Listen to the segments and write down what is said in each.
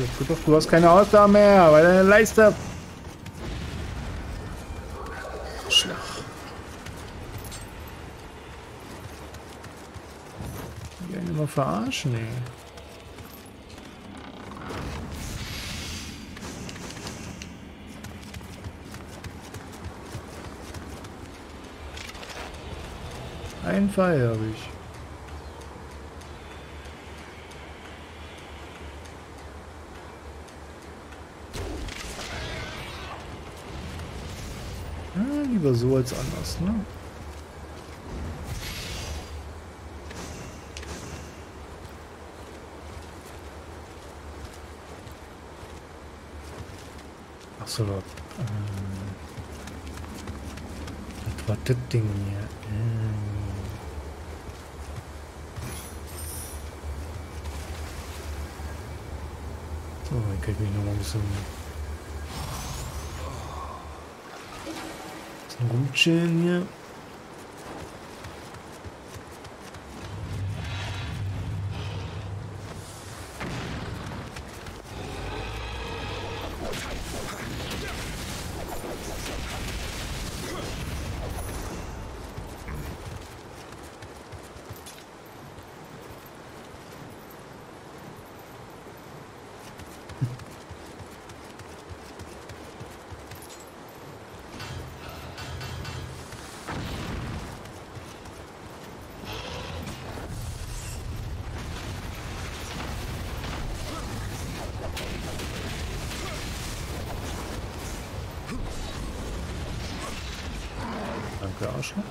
Doch, du hast keine Ausdauer mehr, weil deine Leiste... Schlag. Die einen immer verarschen, ey. Einen Pfeil habe ich. Ja, lieber so als anders, ne? Ach so, was war das Ding hier? So, dann kann ich mich noch mal ein bisschen rumchillen hier. Danke, Arschloch.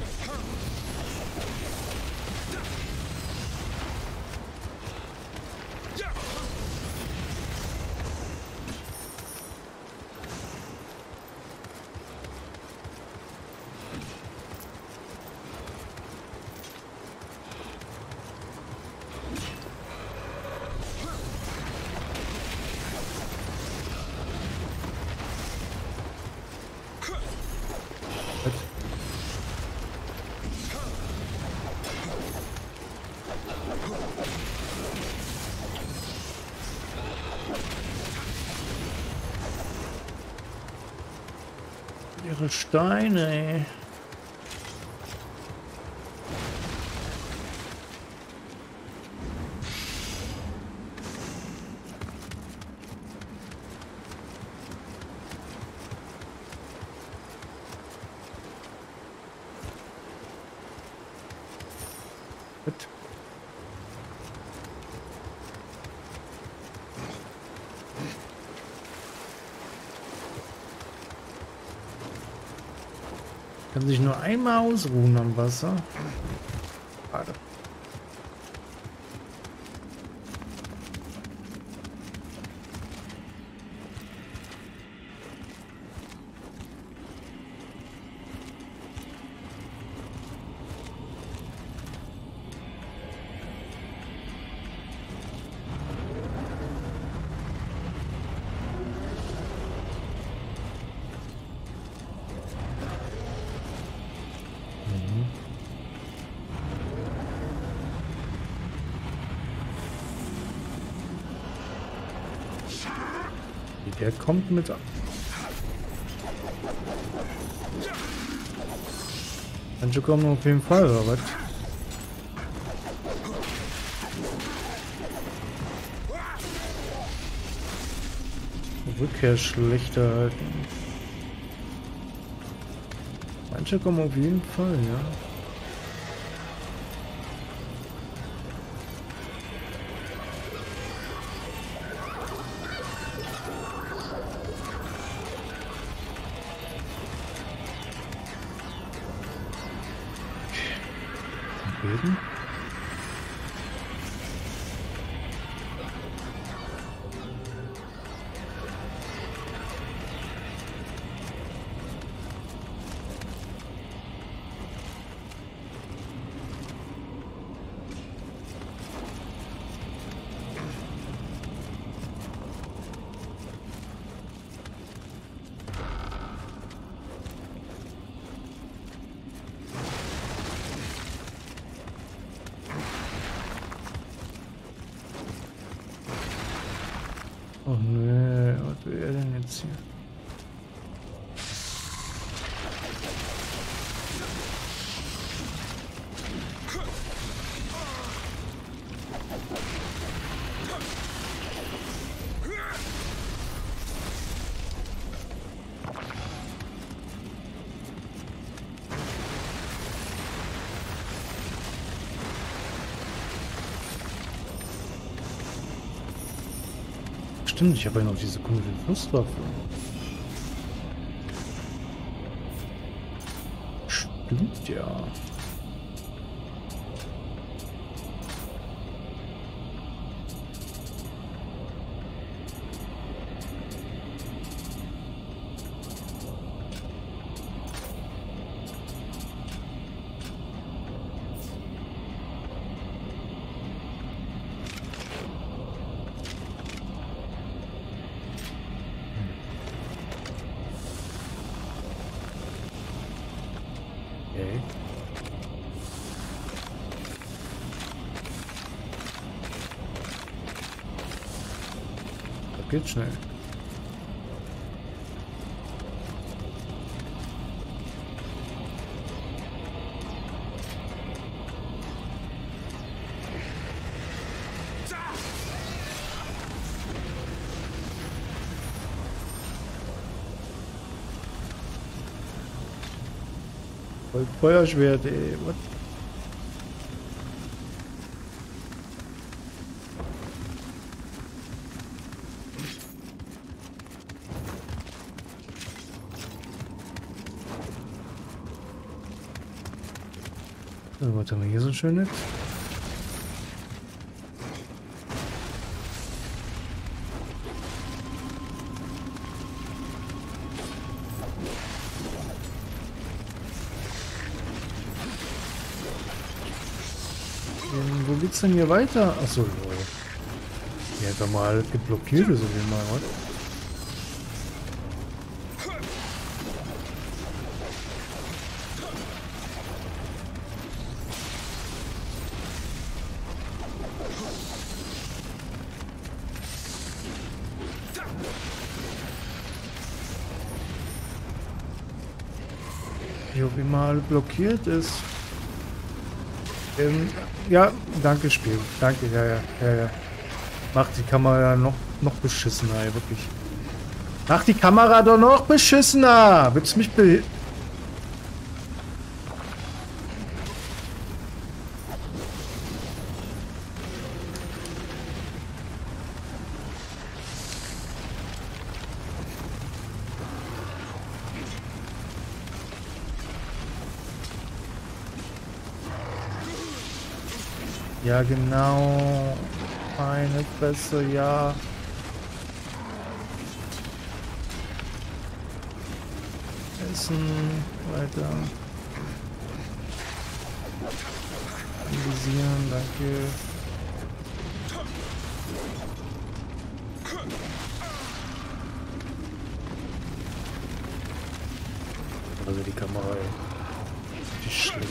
Ihre Steine, ey. Gut. Kann sich nur einmal ausruhen am Wasser. Schade. Der kommt mit an. Manche kommen auf jeden Fall, oder was? Rückkehr schlechter halten. Manche kommen auf jeden Fall, ja. Böden. Oh nee, was will er denn jetzt hier? Stimmt, ich habe ja noch diese komische Flusswaffe. Stimmt ja. Okay. Das geht schnell. Feuerschwert, ey. What? So, was haben wir hier so schönes? Wo geht's denn hier weiter? Achso, ja, doch mal geblockiert ist auf jeden Fall, oder? Wie auch immer alle blockiert ist. Ja, danke Spiel. Danke, ja. Macht die Kamera noch beschissener, ey, wirklich. Macht die Kamera doch noch beschissener! Willst du mich be... Ja, genau. Meine Fresse, ja. Essen, weiter. Visieren, danke. Also die Kamera, ey. Die ist schlecht.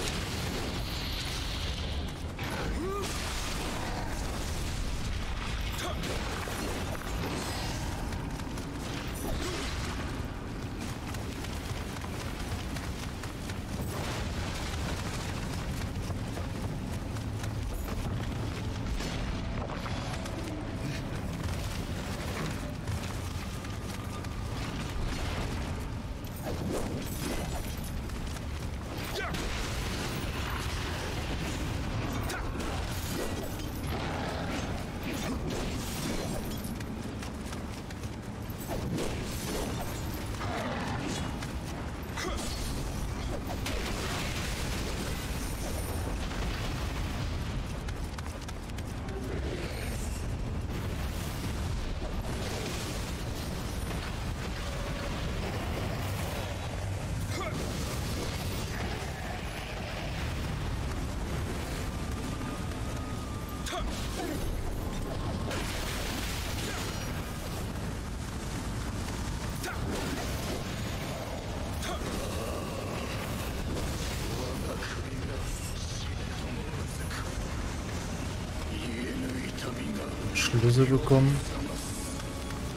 Schlüssel bekommen.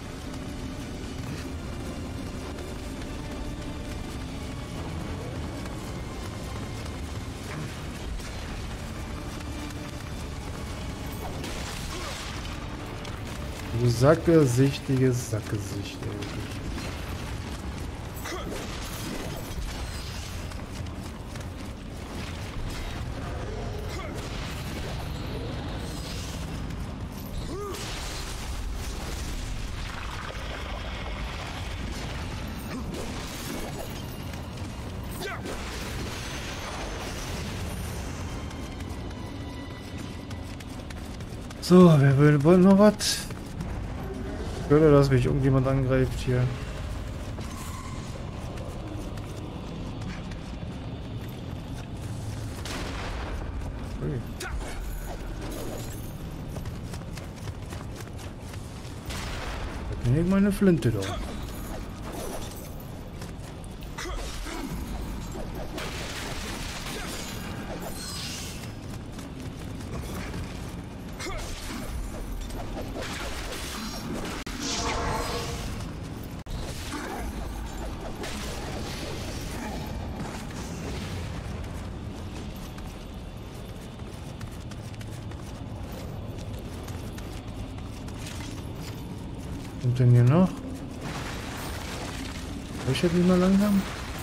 Du sackgesichtiges Sackgesicht, ey. So, wer will wohl noch was? Ich höre, dass mich irgendjemand angreift hier. Ui. Da bin ich meine Flinte doch. Und denn hier noch? Ich hätte nicht mal langsam.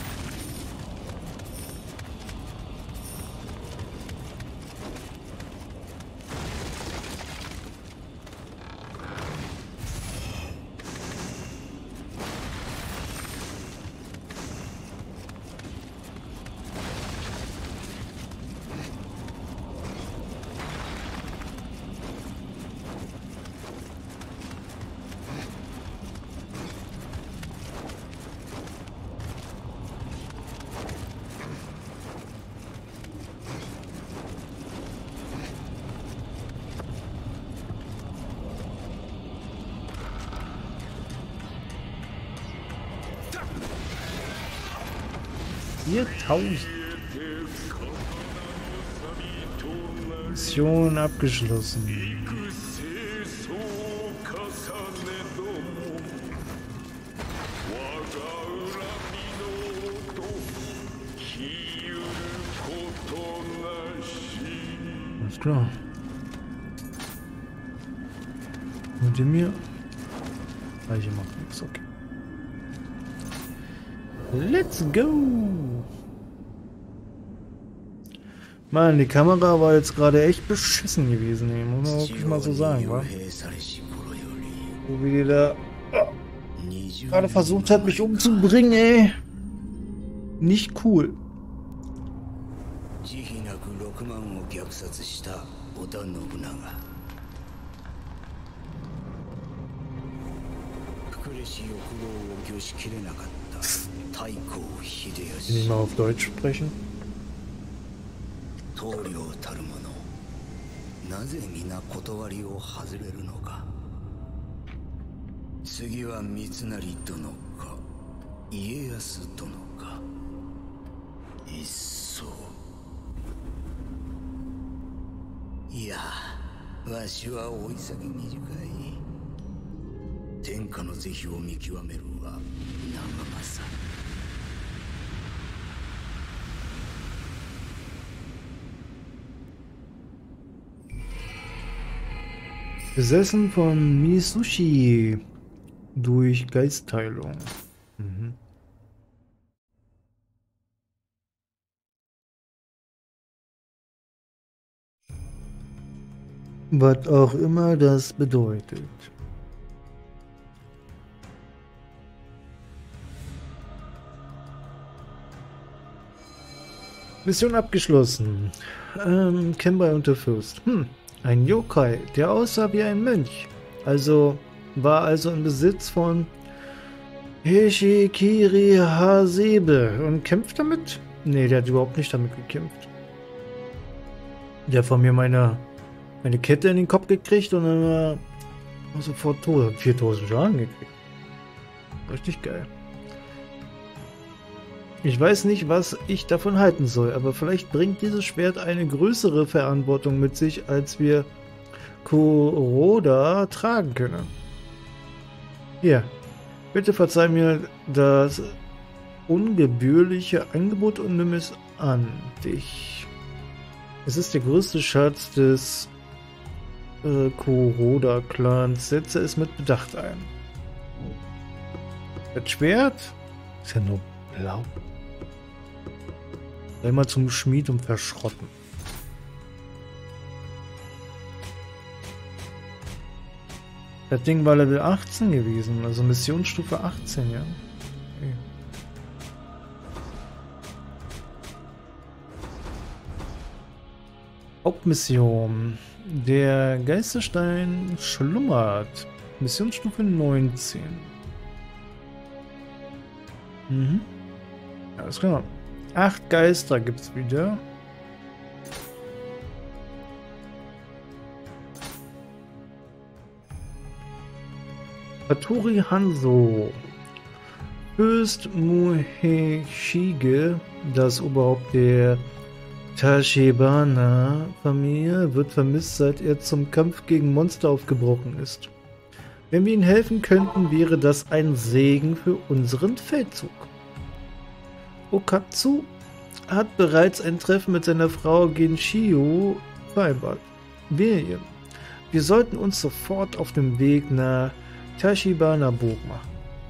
Mission abgeschlossen. Alles klar. Und in mir? Gleiche macht nichts, okay. Let's go! Mann, die Kamera war jetzt gerade echt beschissen gewesen, ey. Muss man wirklich mal so sagen, wa? So wie die da gerade versucht hat, mich umzubringen, ey. Nicht cool. Kann ich mal auf Deutsch sprechen? Besessen von Misushi durch Geistteilung. Mhm. Was auch immer das bedeutet. Mission abgeschlossen. Kenbai und der Fürst. Ein Yokai, der aussah wie ein Mönch. War also im Besitz von Heshikiri Hasebe und kämpft damit? Nee, der hat überhaupt nicht damit gekämpft. Der hat von mir meine Kette in den Kopf gekriegt und dann war sofort tot. Hat 4000 Schaden gekriegt. Richtig geil. Ich weiß nicht, was ich davon halten soll, aber vielleicht bringt dieses Schwert eine größere Verantwortung mit sich, als wir Kuroda tragen können. Hier, bitte verzeih mir das ungebührliche Angebot und nimm es an dich. Es ist der größte Schatz des Kuroda-Clans. Setze es mit Bedacht ein. Das Schwert ist ja nur blau. Einmal zum Schmied und verschrotten. Das Ding war Level 18 gewesen, also Missionsstufe 18, ja. Okay. Hauptmission. Der Geisterstein schlummert. Missionsstufe 19. Mhm. Alles klar. 8 Geister gibt's wieder. Hattori Hanzo. Fürst Muheshige, das Oberhaupt der Tachibana-Familie, wird vermisst, seit er zum Kampf gegen Monster aufgebrochen ist. Wenn wir ihm helfen könnten, wäre das ein Segen für unseren Feldzug. Okatsu hat bereits ein Treffen mit seiner Frau Genshio vereinbart. Wir sollten uns sofort auf dem Weg nach Tachibana-Burg machen.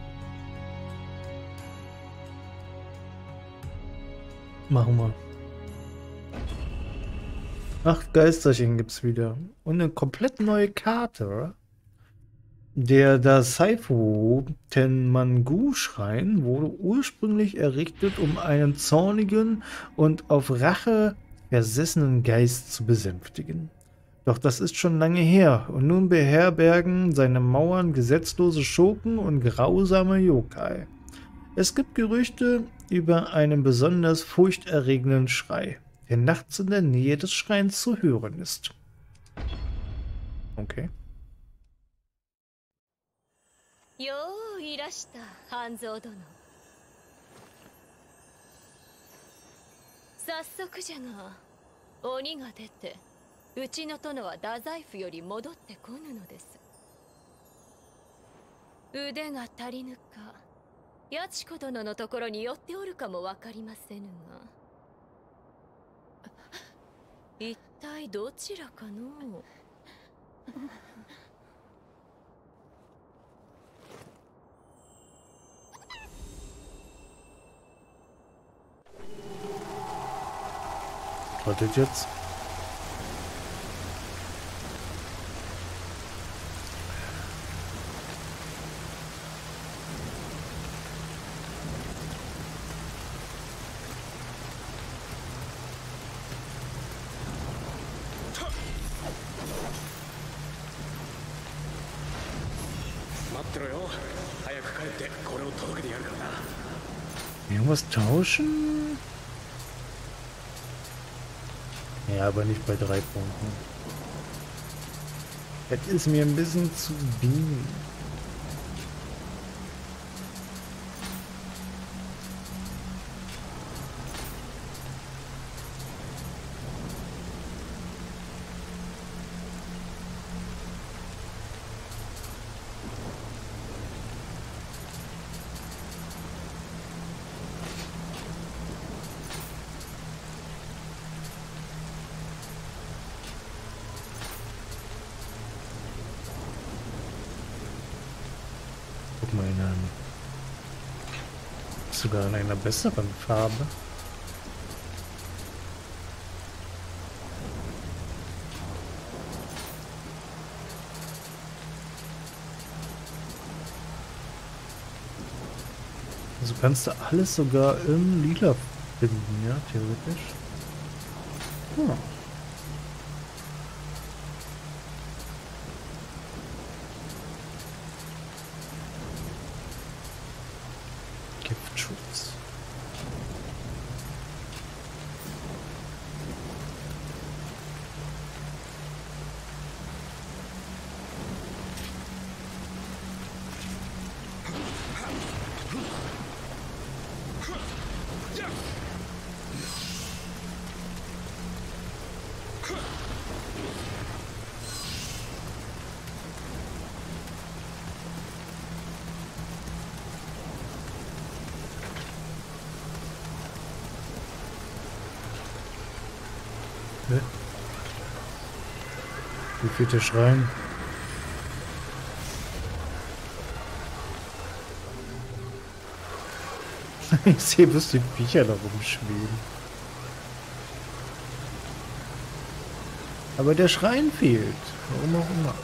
Machen wir. 8 Geisterchen gibt's wieder. Und eine komplett neue Karte. Der Dasaifu Tenmangu-Schrein wurde ursprünglich errichtet, um einen zornigen und auf Rache versessenen Geist zu besänftigen. Doch das ist schon lange her und nun beherbergen seine Mauern gesetzlose Schurken und grausame Yokai. Es gibt Gerüchte über einen besonders furchterregenden Schrei, der nachts in der Nähe des Schreins zu hören ist. Okay. よういらした半蔵殿。早速じゃが鬼が出てうちの殿は太宰府より戻ってこぬのです。腕が足りぬか八千子殿のところに寄っておるかもわかりませぬが、一体どちらかの。 Wartet jetzt. Irgendwas tauschen? Ja, aber nicht bei 3 Punkten. Das ist mir ein bisschen zu wenig. Guck mal, sogar in einer besseren Farbe. Also kannst du alles sogar im Lila finden, ja, theoretisch. Ja. Giftschutz. Wie fehlt der Schrein? Ich sehe bloß die Viecher da rumschweben. Aber der Schrein fehlt. Warum auch immer.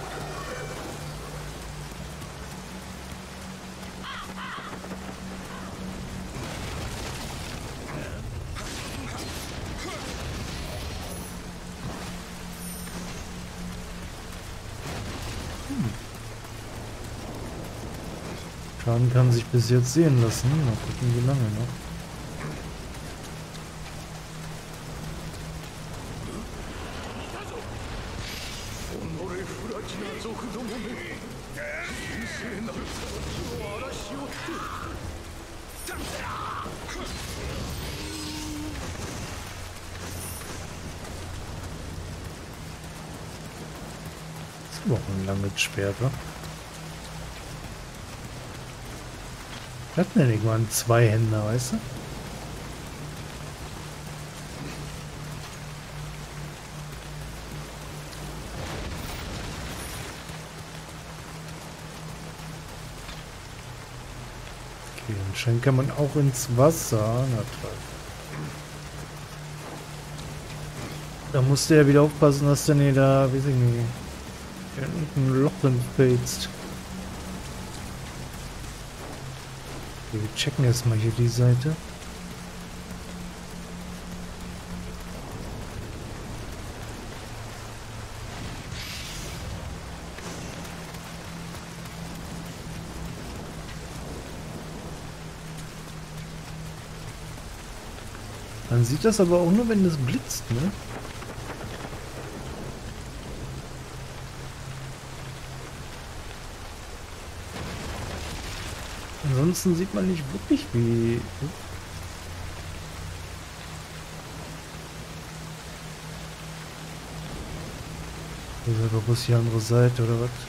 Schaden kann sich bis jetzt sehen lassen. Mal gucken, wie lange noch. Das ist aber auch ein langes Schwert, wa? Was hat denn irgendwann zwei Hände, weißt du? Okay, anscheinend kann man auch ins Wasser. Na toll. Da musst du ja wieder aufpassen, dass du nicht da, weiß ich nicht, in ein Loch fällst. Wir checken erstmal hier die Seite. Man sieht das aber auch nur, wenn es blitzt, ne? Ansonsten sieht man nicht wirklich wie... Ist aber bloß die andere Seite, oder was?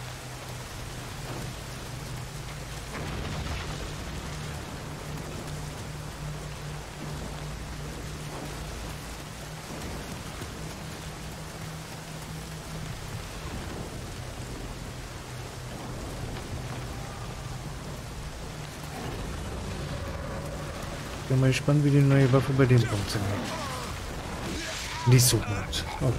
Ich bin mal gespannt, wie die neue Waffe bei dem funktioniert. Nicht so gut. Okay.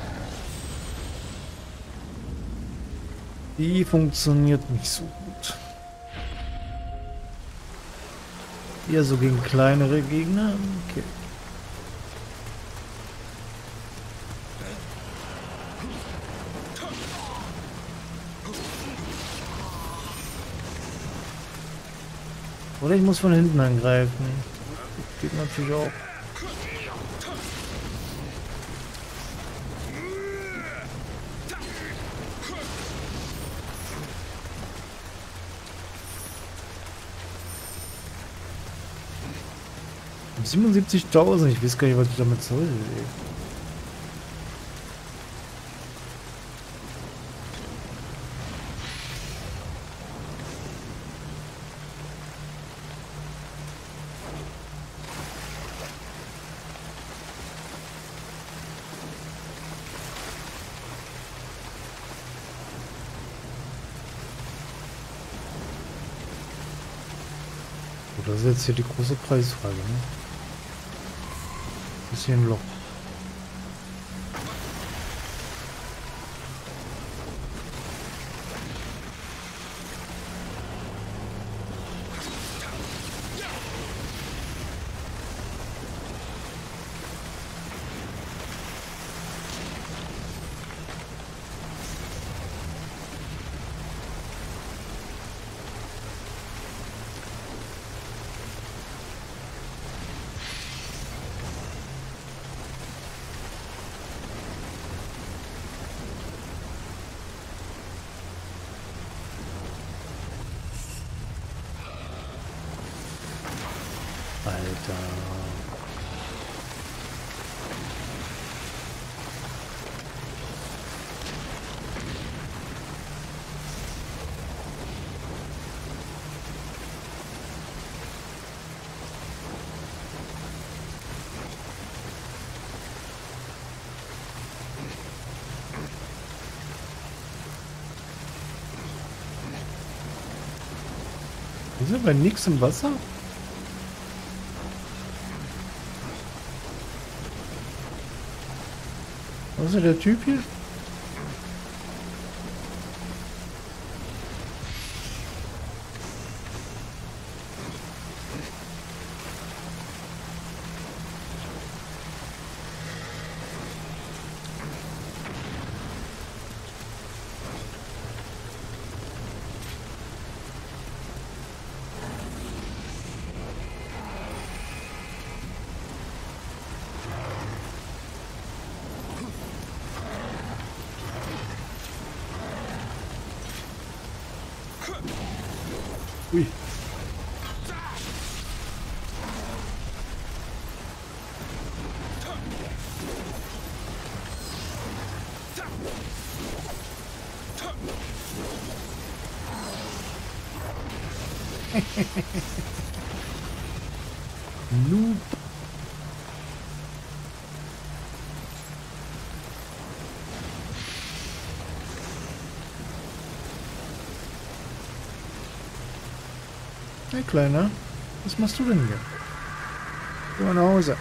Die funktioniert nicht so gut. Eher so gegen kleinere Gegner. Okay. Oder ich muss von hinten angreifen. Geht natürlich auch. Um 77.000, ich weiß gar nicht, was ich damit soll. Ey. Das ist jetzt hier die große Preisfrage, ne? Ist hier ein Loch. Alter. Ist aber nichts im Wasser? Was ist der Typ hier? Ui. Noob. Hey Kleiner, was machst du denn hier? Geh mal nach Hause.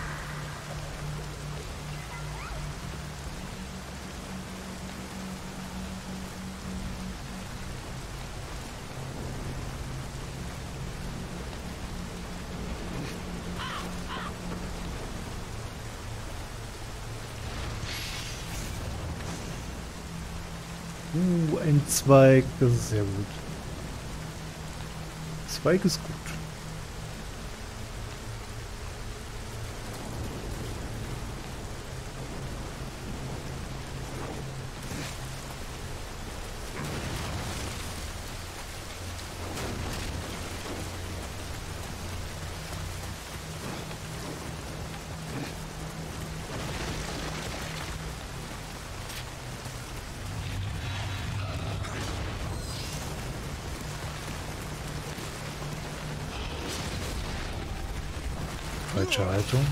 Ein Zweig, das ist sehr gut. Zweig ist gut. Falsche Haltung.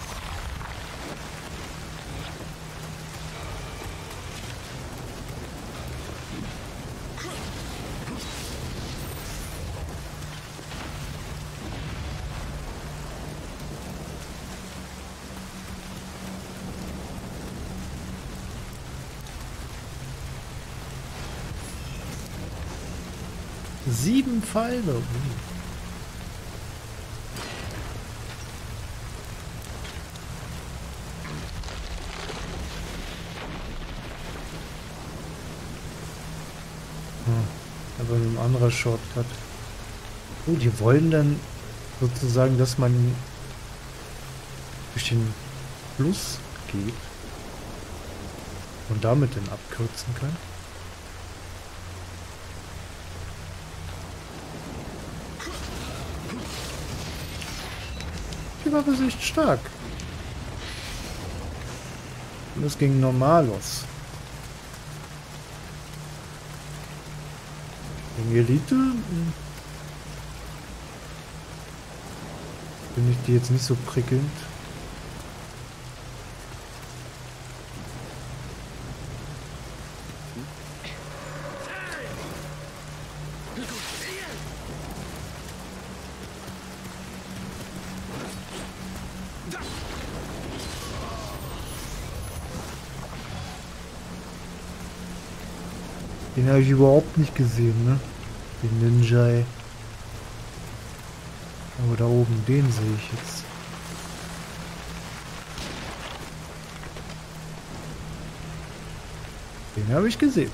Sieben Pfeile. Aber ein anderer Shortcut. Oh, die wollen dann sozusagen, dass man durch den Fluss geht und damit dann abkürzen kann. Die war aber echt stark. Und das ging normal los. Gegen Elite finde ich die jetzt nicht so prickelnd. Den habe ich überhaupt nicht gesehen, ne? Den Ninja. Aber da oben, den sehe ich jetzt. Den habe ich gesehen.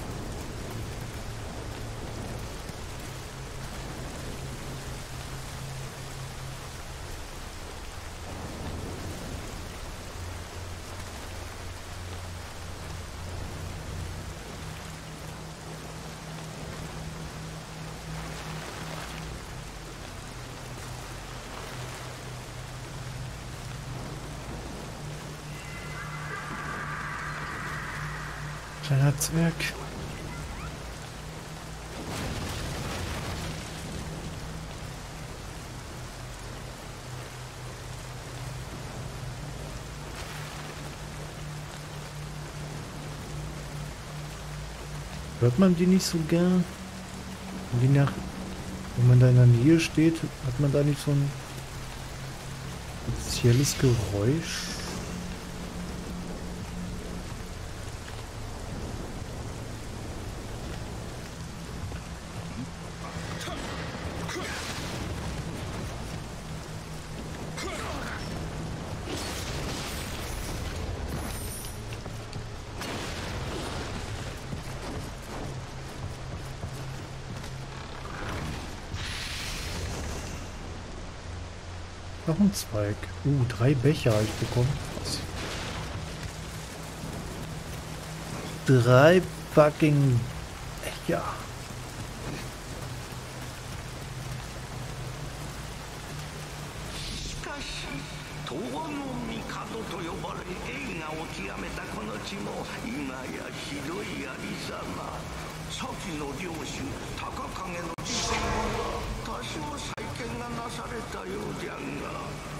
Kleiner Zwerg. Hört man die nicht so gern? Wenn die nach Wenn man da in der Nähe steht, hat man da nicht so ein spezielles Geräusch? Noch ein Zweig. 3 Becher habe ich bekommen. Was? 3 fucking Becher. 東の帝と呼ばれ栄華を極めたこの地も今やひどいありさま。先の領主高影の事件は多少再建がなされたようじゃが。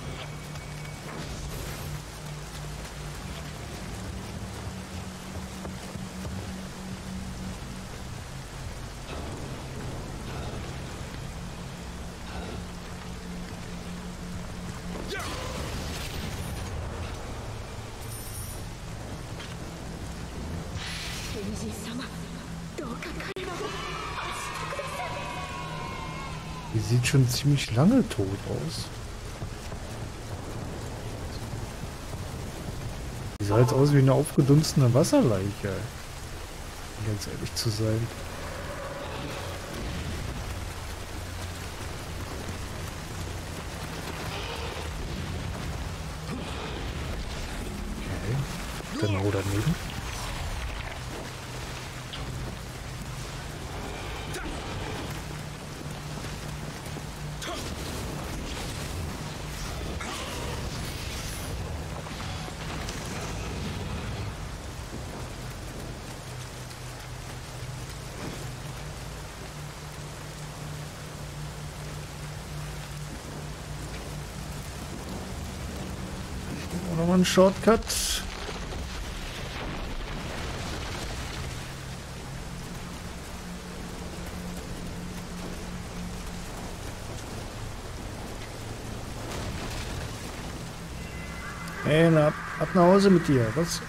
Die sieht schon ziemlich lange tot aus. Die sah jetzt aus wie eine aufgedunsene Wasserleiche. Um ganz ehrlich zu sein. Okay. Genau daneben. Nochmal ein Shortcut. Hey, ab nach Hause mit dir. Was?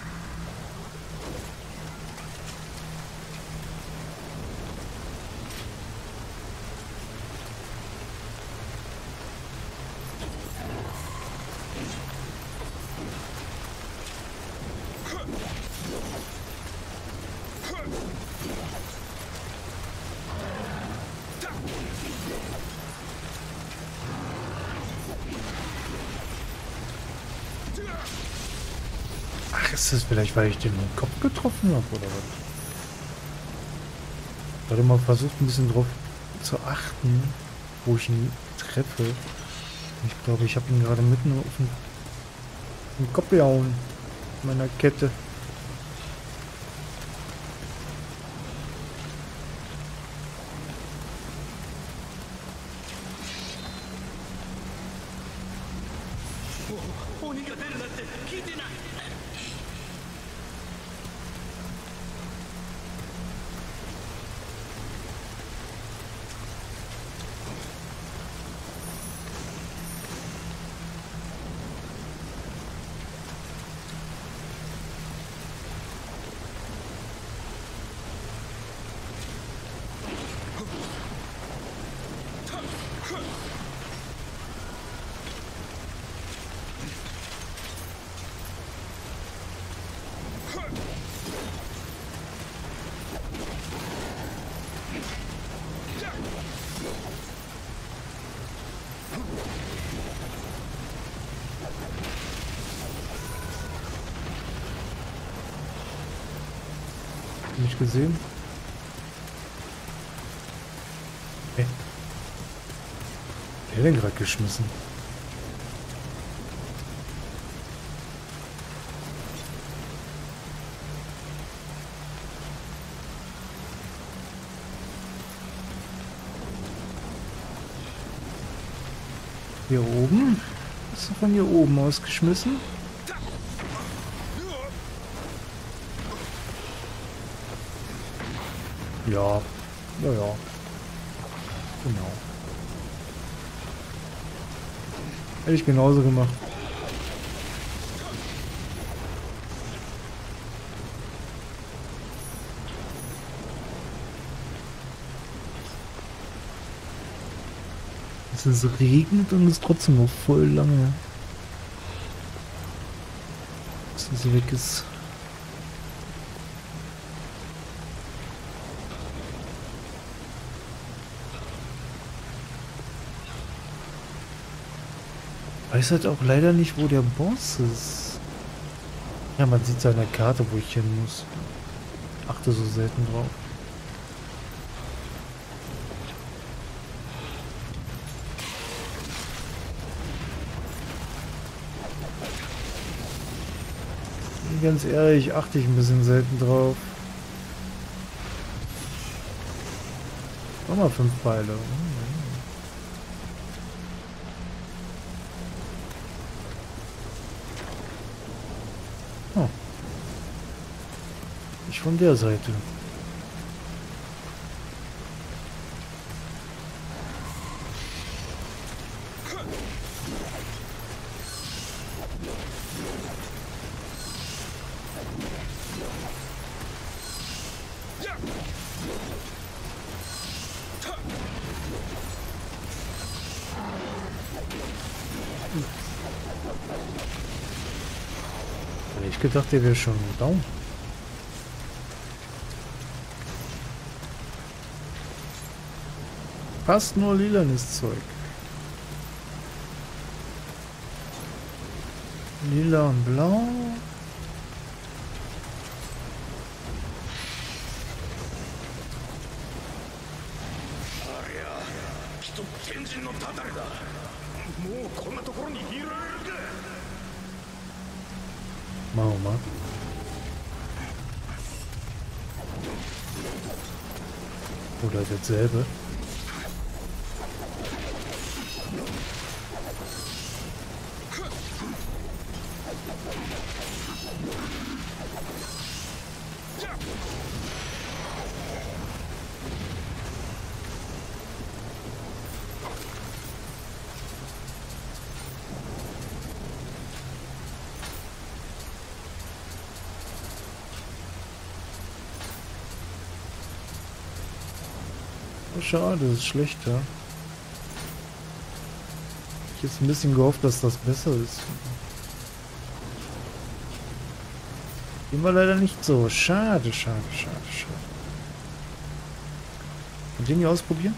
Ach, ist das vielleicht, weil ich den im Kopf getroffen habe, oder was? Warte mal, versucht ein bisschen drauf zu achten, wo ich ihn treffe. Ich glaube, ich habe ihn gerade mitten auf den Kopf gehauen. Mit meiner Kette. Nicht gesehen. Hey. Wer hat den gerade geschmissen? Hier oben? Ist er von hier oben ausgeschmissen? Ja, ja, ja. Genau. Hätte ich genauso gemacht. Es regnet und es trotzdem noch voll lange, bis es weg ist. Ich weiß halt auch leider nicht, wo der Boss ist. Ja, man sieht seine Karte, wo ich hin muss. Achte so selten drauf. Ganz ehrlich, achte ich ein bisschen selten drauf. Nochmal 5 Pfeile. Oh. Nicht von der Seite. Hätte ich gedacht, der wäre schon down. Fast nur lilanes Zeug. Lila und blau. Machen wir mal. Oder dasselbe. Schade, das ist schlechter. Ich hätte ein bisschen gehofft, dass das besser ist. Immer leider nicht so. Schade, schade, schade, schade. Und den hier ausprobieren?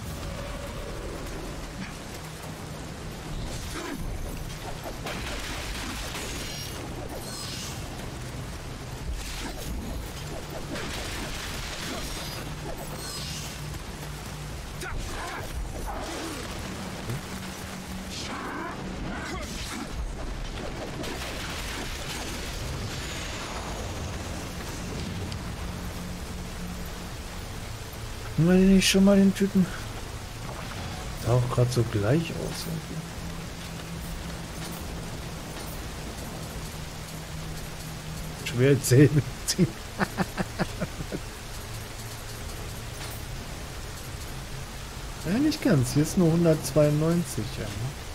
Haben wir den nicht schon mal, den Typen? Sah auch gerade so gleich aus. Irgendwie. Schwer erzählen. Ja, nicht ganz. Hier ist nur 192. Ja.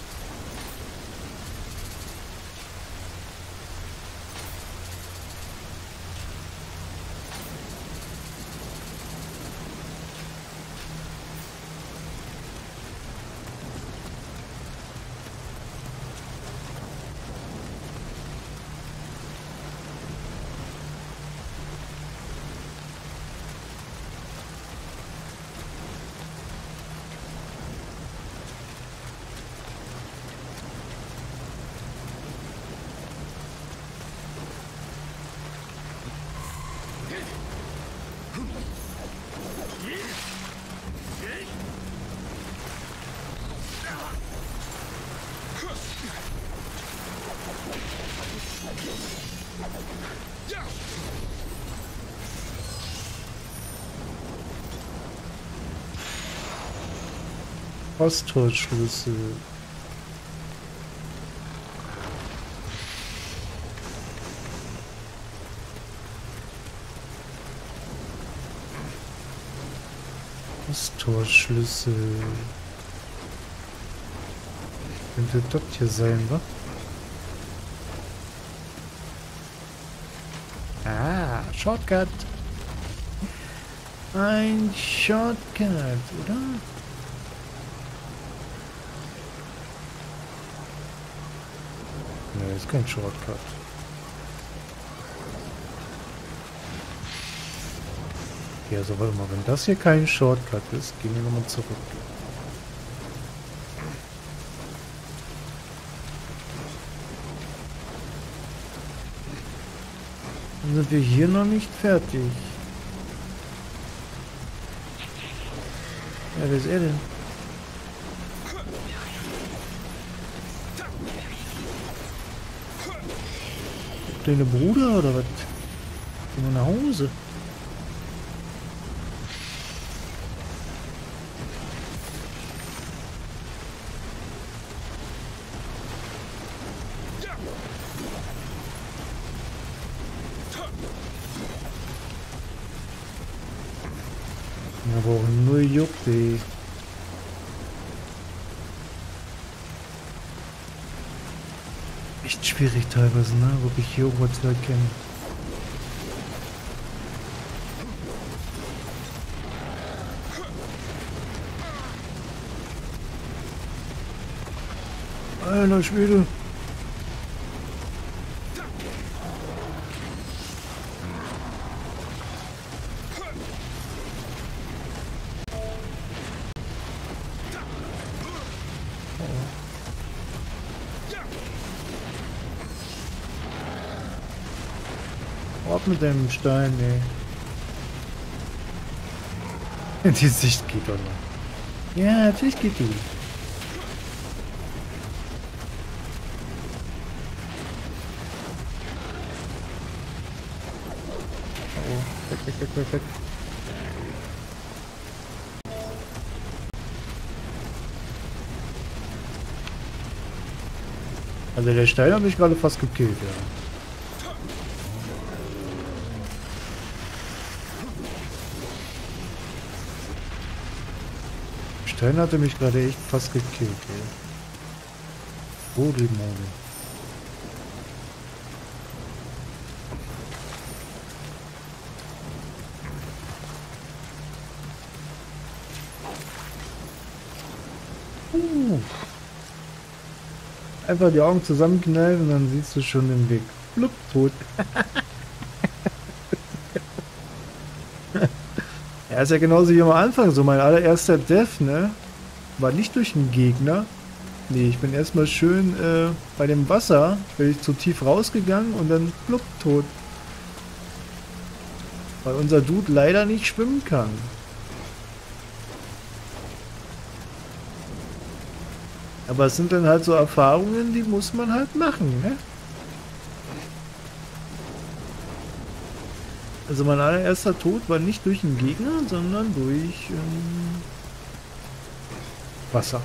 Posttorschlüssel. Posttorschlüssel. Könnte das hier sein, wa? Ah, Shortcut. Ein Shortcut, oder? Ne, ist kein Shortcut. Ja, so warte mal, wenn das hier kein Shortcut ist, gehen wir nochmal zurück. Dann sind wir hier noch nicht fertig. Ja, wer ist er denn? Deine Bruder oder was? Gehen wir nach Hause. Aber auch nur juckt, ey. Echt schwierig teilweise, ne? Wirklich hier irgendwo zu erkennen. Alter Schwede. Ab mit dem Stein, ey. Die Sicht geht doch noch. Ja, natürlich geht die. Oh, weg. Also der Stein hat mich gerade fast gekillt, ja. Stein hatte mich gerade echt fast gekillt, ey. Holy moly. Einfach die Augen zusammenknallen und dann siehst du schon den Weg. Blub, tot. Ja, ist ja genauso wie am Anfang so. Mein allererster Death, ne? War nicht durch einen Gegner. Nee, ich bin erstmal schön bei dem Wasser, bin ich zu tief rausgegangen und dann blub, tot. Weil unser Dude leider nicht schwimmen kann. Aber es sind dann halt so Erfahrungen, die muss man halt machen, ne? Also mein allererster Tod war nicht durch einen Gegner, sondern durch Wasser.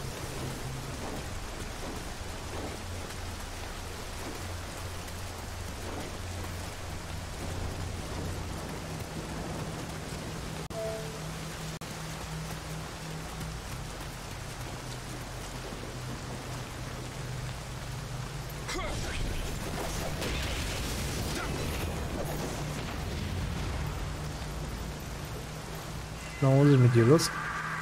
Nach Hause mit dir, los.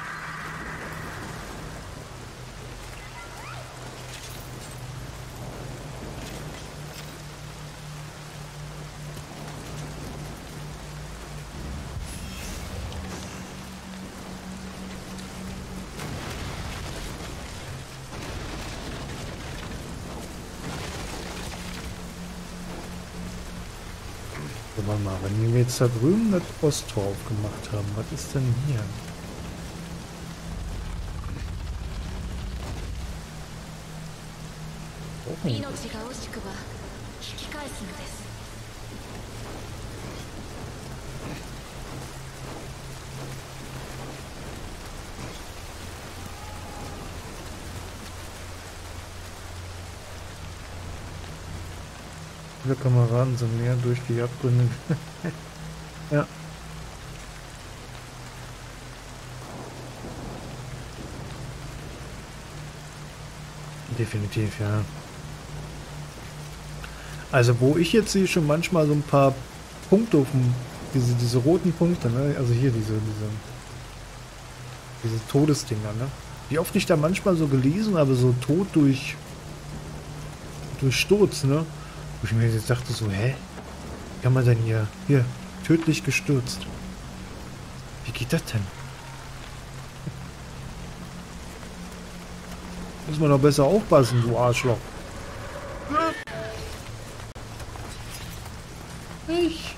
Warte mal, wenn wir jetzt da drüben das Osttor aufgemacht haben, was ist denn hier? Oh. 命が惜しくば引き返すのです。 Viele Kameraden sind mehr durch die Abgründe. Ja. Definitiv, ja. Also wo ich jetzt sehe schon manchmal so ein paar Punkte auf dem, diese roten Punkte, ne? Also hier diese Todesdinger, ne? Wie oft ich da manchmal so gelesen habe, so tot durch Sturz, ne? Wo ich mir jetzt dachte so, hä? Wie kann man denn hier, tödlich gestürzt? Wie geht das denn? Muss man doch besser aufpassen, du Arschloch. Ich.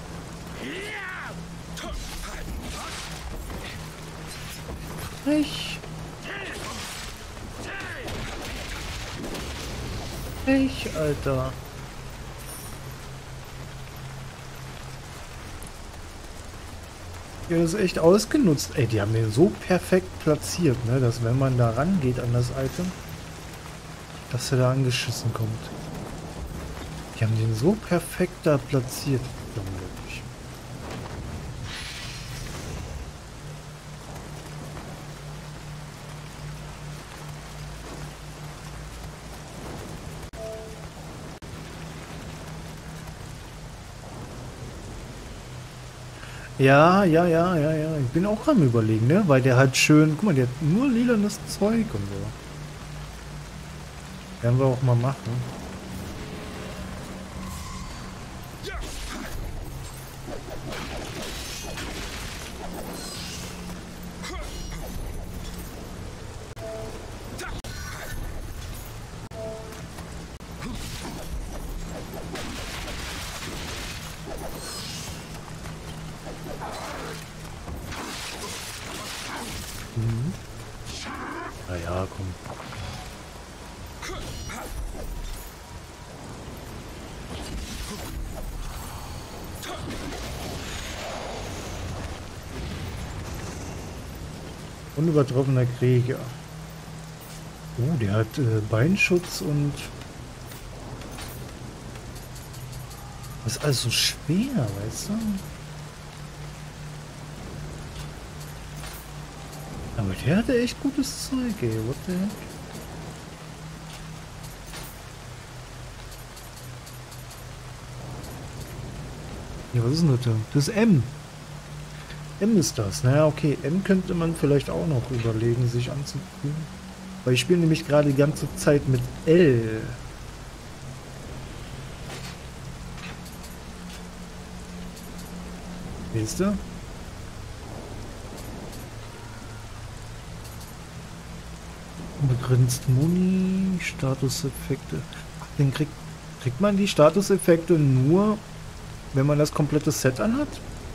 Alter. Ja, das ist echt ausgenutzt. Ey, die haben den so perfekt platziert, ne, dass wenn man da rangeht an das Item, dass er da angeschissen kommt. Die haben den so perfekt da platziert. Unglaublich. Ja. Ich bin auch am Überlegen, ne? Weil der hat schön... Guck mal, der hat nur lilanes Zeug und so. Werden wir auch mal machen. Ja, komm. Unübertroffener Krieger. Oh, der hat Beinschutz und... Das ist alles so schwer, weißt du? Aber der hatte echt gutes Zeug, ey. What the heck? Ja, was ist denn das da? Das ist M. M ist das. Naja, okay. M könnte man vielleicht auch noch überlegen, sich anzufügen. Weil ich spiele nämlich gerade die ganze Zeit mit L. Weißt du? Begrenzt Muni, Statuseffekte. Ach, den kriegt man die Statuseffekte nur, wenn man das komplette Set anhat?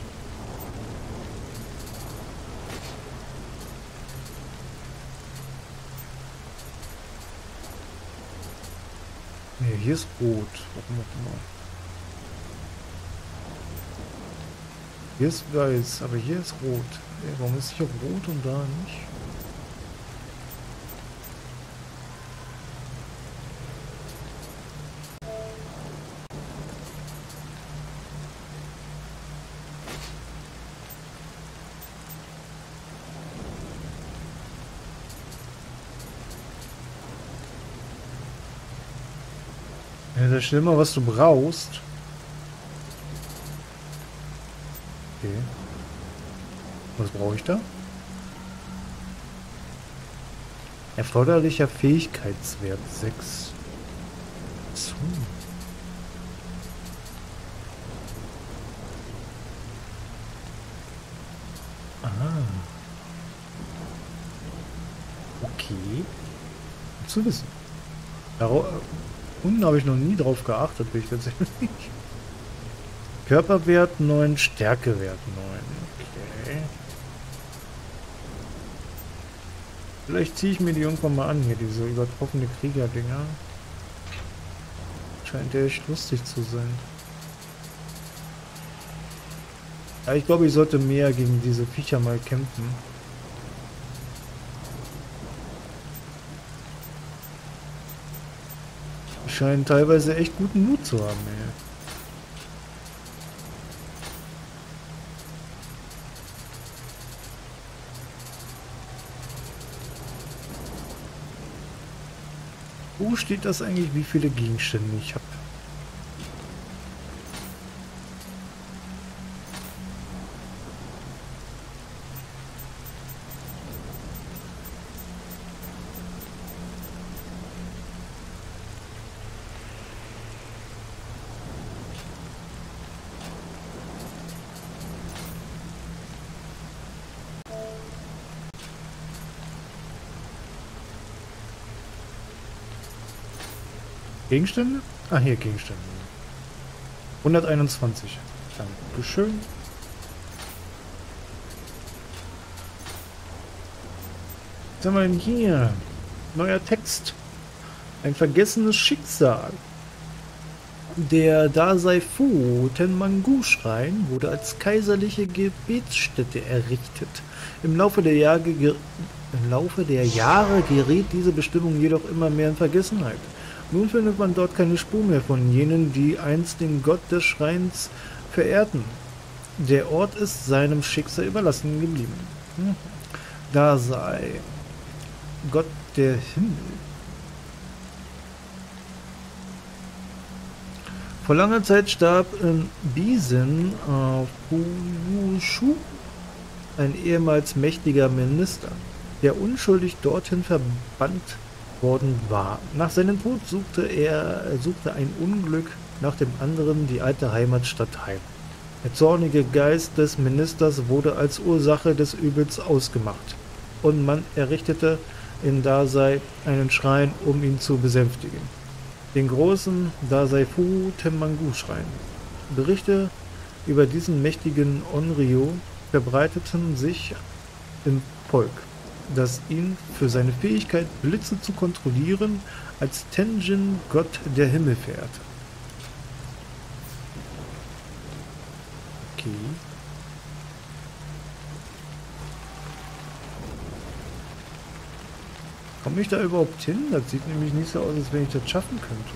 Ne, hier ist rot. Warte mal. Hier ist weiß, aber hier ist rot. Warum ist hier rot und da nicht? Ja, das ist immer, was du brauchst. Okay. Was brauche ich da? Erforderlicher Fähigkeitswert 6. So. Ah. Okay. Gut zu wissen. Unten habe ich noch nie drauf geachtet, bin ich ganz ehrlich. Körperwert 9, Stärkewert 9. Okay. Vielleicht ziehe ich mir die irgendwann mal an, hier diese übertroffene Krieger-Dinger. Scheint ja echt lustig zu sein. Ja, ich glaube, ich sollte mehr gegen diese Viecher mal kämpfen. Die scheinen teilweise echt guten Mut zu haben, ey. Wo steht das eigentlich, wie viele Gegenstände ich habe? Gegenstände? Ah, hier Gegenstände. 121. Dankeschön. Was haben wir denn hier? Neuer Text. Ein vergessenes Schicksal. Der Dazaifu Tenmangu-Schrein wurde als kaiserliche Gebetsstätte errichtet. Im Laufe der Jahre geriet diese Bestimmung jedoch immer mehr in Vergessenheit. Nun findet man dort keine Spur mehr von jenen, die einst den Gott des Schreins verehrten. Der Ort ist seinem Schicksal überlassen geblieben. Dazai, Gott der Himmel. Vor langer Zeit starb in Bizen Fuyushu ein ehemals mächtiger Minister, der unschuldig dorthin verbannt worden war. Nach seinem Tod suchte ein Unglück nach dem anderen die alte Heimatstadt heim. Der zornige Geist des Ministers wurde als Ursache des Übels ausgemacht und man errichtete in Dazai einen Schrein, um ihn zu besänftigen. Den großen Dazaifu Tenmangu-Schrein. Berichte über diesen mächtigen Onryo verbreiteten sich im Volk, das ihn für seine Fähigkeit, Blitze zu kontrollieren, als Tenjin, Gott der Himmel, verehrte. Okay. Komme ich da überhaupt hin? Das sieht nämlich nicht so aus, als wenn ich das schaffen könnte.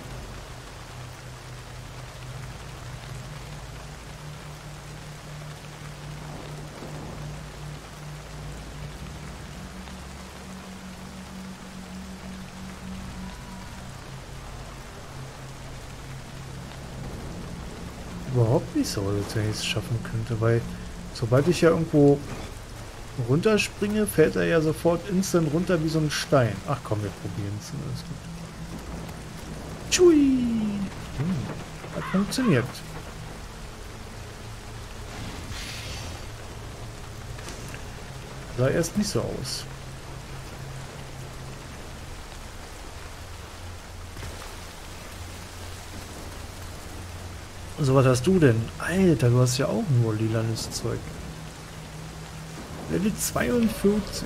Überhaupt nicht so, als wenn ich es schaffen könnte, weil sobald ich ja irgendwo runterspringe, fällt er ja sofort instant runter wie so ein Stein. Ach komm, wir probieren es. Alles gut. Tschui! Hat funktioniert. Sah erst nicht so aus. So, was hast du denn? Alter, du hast ja auch nur lilanes Zeug. Level 42.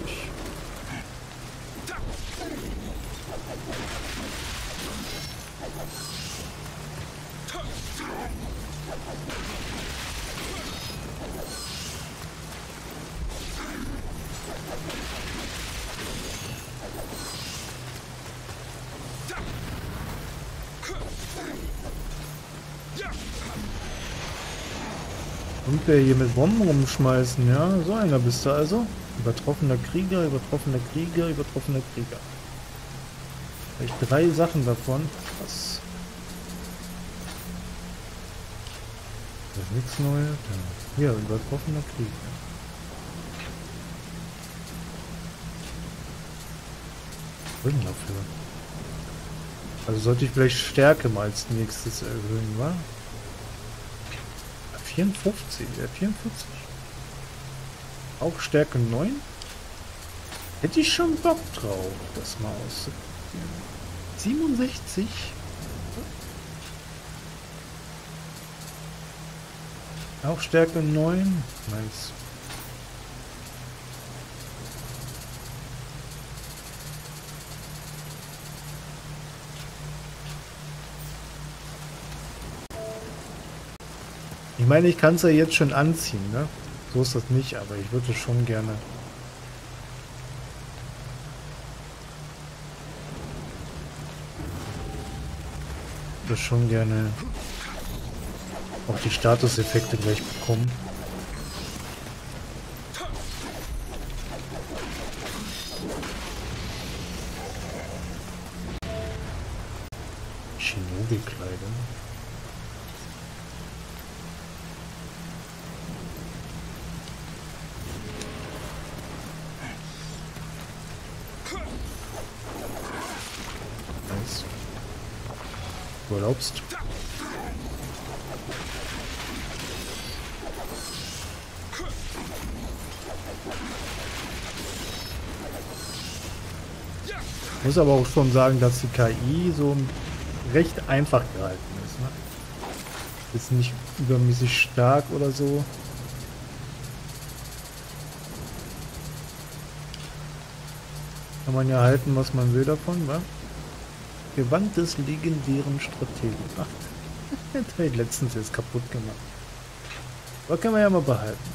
Und wer hier mit Bomben rumschmeißen, ja? So einer bist du also. Übertroffener Krieger, übertroffener Krieger, übertroffener Krieger. Vielleicht 3 Sachen davon. Was? Das ist nichts Neues. Ja, übertroffener Krieger. Was denn dafür? Also sollte ich vielleicht Stärke mal als nächstes erhöhen, wa? 54, 44. Auch Stärke 9. Hätte ich schon Bock drauf, das mal auszuprobieren. 67. Auch Stärke 9. Nice. Ich meine, ich kann es ja jetzt schon anziehen, ne? So ist das nicht, aber ich würde schon gerne. Auch die Statuseffekte gleich bekommen. Shinobi-Kleidung. Nice. Du erlaubst. Ich muss aber auch schon sagen, dass die KI so recht einfach gehalten ist. Ne? Ist nicht übermäßig stark oder so. Kann man ja halten, was man will davon, wa? Gewand des legendären Strategen. Ach, der hat letztens jetzt kaputt gemacht. Aber kann man ja mal behalten.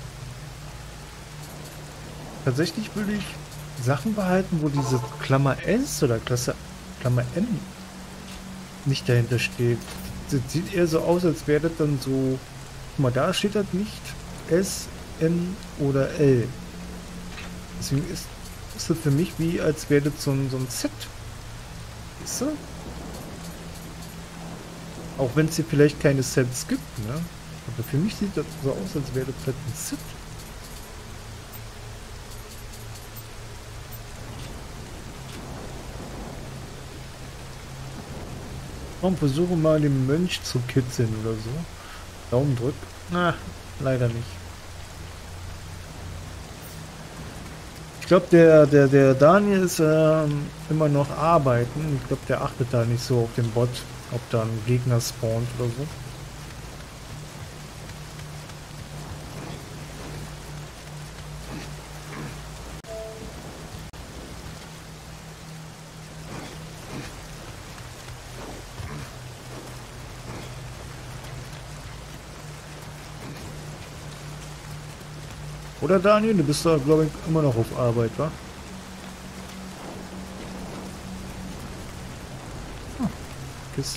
Tatsächlich würde ich Sachen behalten, wo diese Klammer S oder Klammer M nicht dahinter steht. Das sieht eher so aus, als wäre das dann so. Guck mal, da steht das nicht S, M oder L. Deswegen ist das für mich wie, als wäre das so ein Z. Weißt du? Auch wenn es hier vielleicht keine Sets gibt, ne? Aber für mich sieht das so aus, als wäre das halt ein Z. Komm, versuche mal den Mönch zu kitzeln oder so. Daumen drück. Na, leider nicht. Ich glaube, der Daniel ist immer noch arbeiten. Ich glaube, der achtet da nicht so auf den Bot, ob da ein Gegner spawnt oder so. Oder Daniel, du bist da, glaube ich, immer noch auf Arbeit, wa? Ah, Kiste.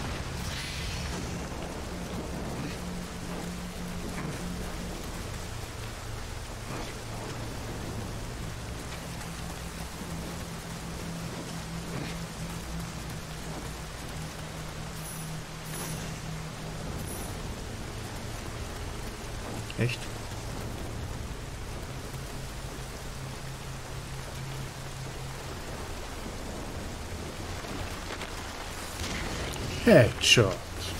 Echt? Headshot.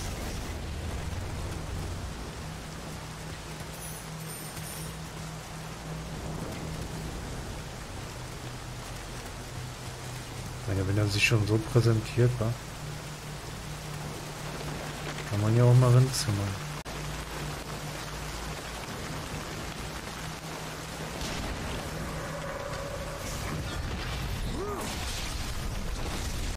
Naja, wenn er sich schon so präsentiert war, kann man ja auch mal ranzimmern.